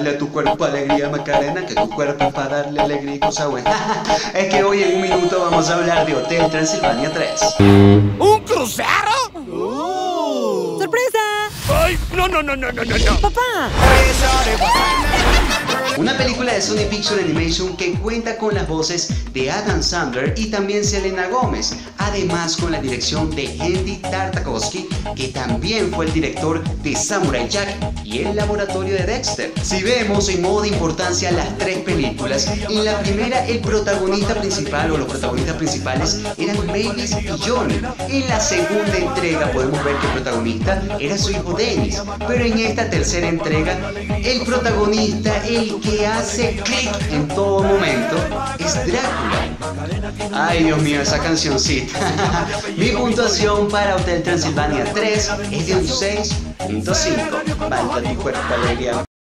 Dale a tu cuerpo alegría, Macarena, que tu cuerpo es para darle alegría y cosa buena. Es que hoy en un minuto vamos a hablar de Hotel Transilvania 3. ¿Un crucero? ¡Sorpresa! ¡Ay! No, no, no, no, no, no, no. ¡Papá! Una película de Sony Pictures Animation que cuenta con las voces de Adam Sandler y también Selena Gomez, además con la dirección de Andy Tartakovsky, que también fue el director de Samurai Jack y El Laboratorio de Dexter. Si vemos en modo de importancia las tres películas, en la primera el protagonista principal o los protagonistas principales eran Mavis y John. En la segunda entrega podemos ver que el protagonista era su hijo Dennis, pero en esta tercera entrega el protagonista, el que hace clic en todo momento, es Drácula. Ay, Dios mío, esa cancioncita. Mi puntuación para Hotel Transilvania 3 es de un 6.5. Manda tu cuerpo alegría.